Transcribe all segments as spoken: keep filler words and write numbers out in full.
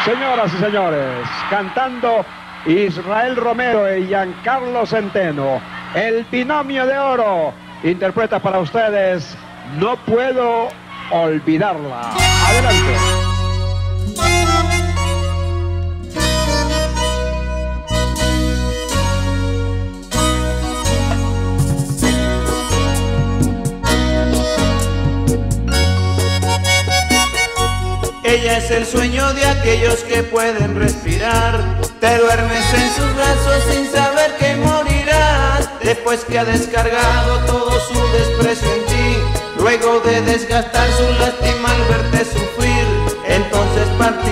Señoras y señores, cantando Israel Romero y Giancarlo Centeno, el binomio de oro, interpreta para ustedes No Puedo Olvidarla. Adelante. Ella es el sueño de aquellos que pueden respirar. Te duermes en sus brazos sin saber que morirás. Después que ha descargado todo su desprecio en ti, luego de desgastar su lástima al verte sufrir, entonces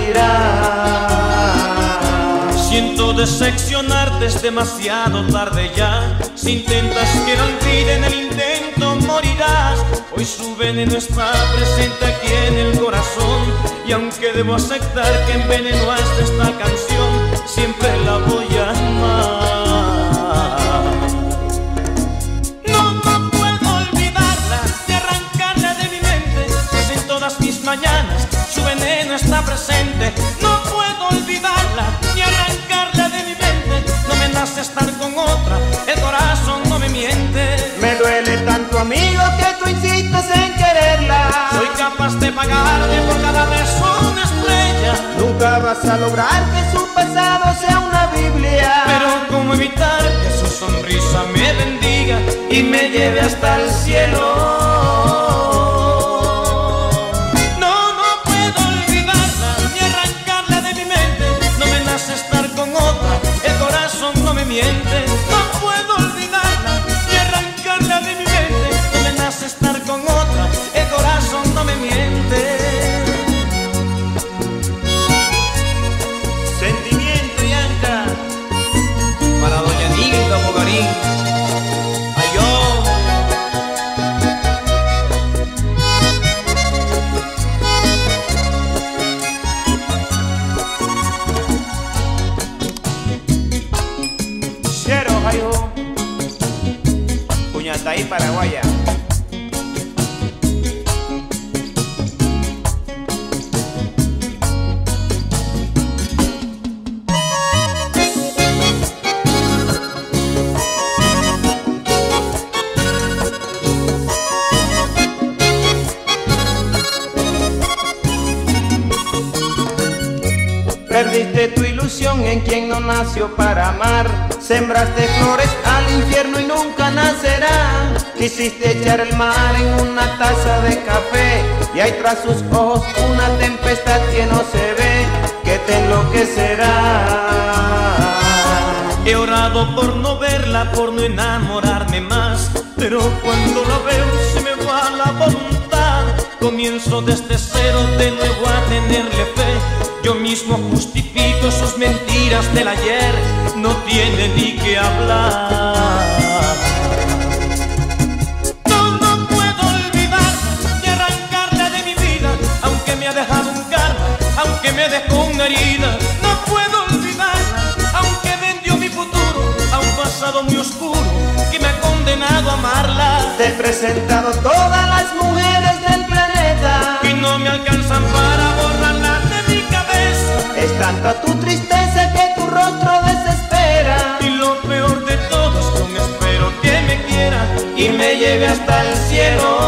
partirás. Siento decepcionarte, es demasiado tarde ya. Si intentas que no olviden el intento, morirás. Hoy su veneno está presente aquí en el corazón, y aunque debo aceptar que envenenaste esta canción, siempre la voy a amar. No, no puedo olvidarla ni arrancarla de mi mente, pues en todas mis mañanas su veneno está presente. No puedo olvidarla ni arrancarla de mi mente, no me nace estar con otra, el corazón no me miente. Me duele tanto, amigo, que tú insistes en quererla. Soy capaz de pagarte por cada beso una estrella. Nunca vas a lograr que su pasado sea una Biblia, pero ¿cómo evitar que su sonrisa me bendiga y me lleve hasta el cielo? No, no puedo olvidarla ni arrancarla de mi mente, no me nace estar con otra, el corazón no me miente. No puedo olvidarla ni arrancarla de mi mente, no me nace estar con otra, el corazón no me miente. Sentimiento, Yanka, para doña Nilda Bogarín. Ayó. Cero, ayó. Puñataí, Paraguaya. Perdiste tu ilusión en quien no nació para amar. Sembraste flores al infierno y nunca nacerá. Quisiste echar el mar en una taza de café, y hay tras sus ojos una tempestad que no se ve, que te enloquecerá. He orado por no verla, por no enamorarme más, pero cuando la veo se me va la voluntad. Comienzo desde cero de nuevo a tenerle fe. Yo mismo justifico sus mentiras del ayer, no tiene ni que hablar. No, no puedo olvidarla ni arrancarla de mi vida, aunque me ha dejado un karma, aunque me dejó una herida. No puedo olvidarla, aunque vendió mi futuro a un pasado muy oscuro que me ha condenado a amarla. Te he presentado todas las mujeres del planeta y no me alcanzan para borrarla de mi cabeza. Es tanta tu tristeza que tu rostro desespera, y lo peor de todo es que aún espero que me quiera y me lleve hasta el cielo.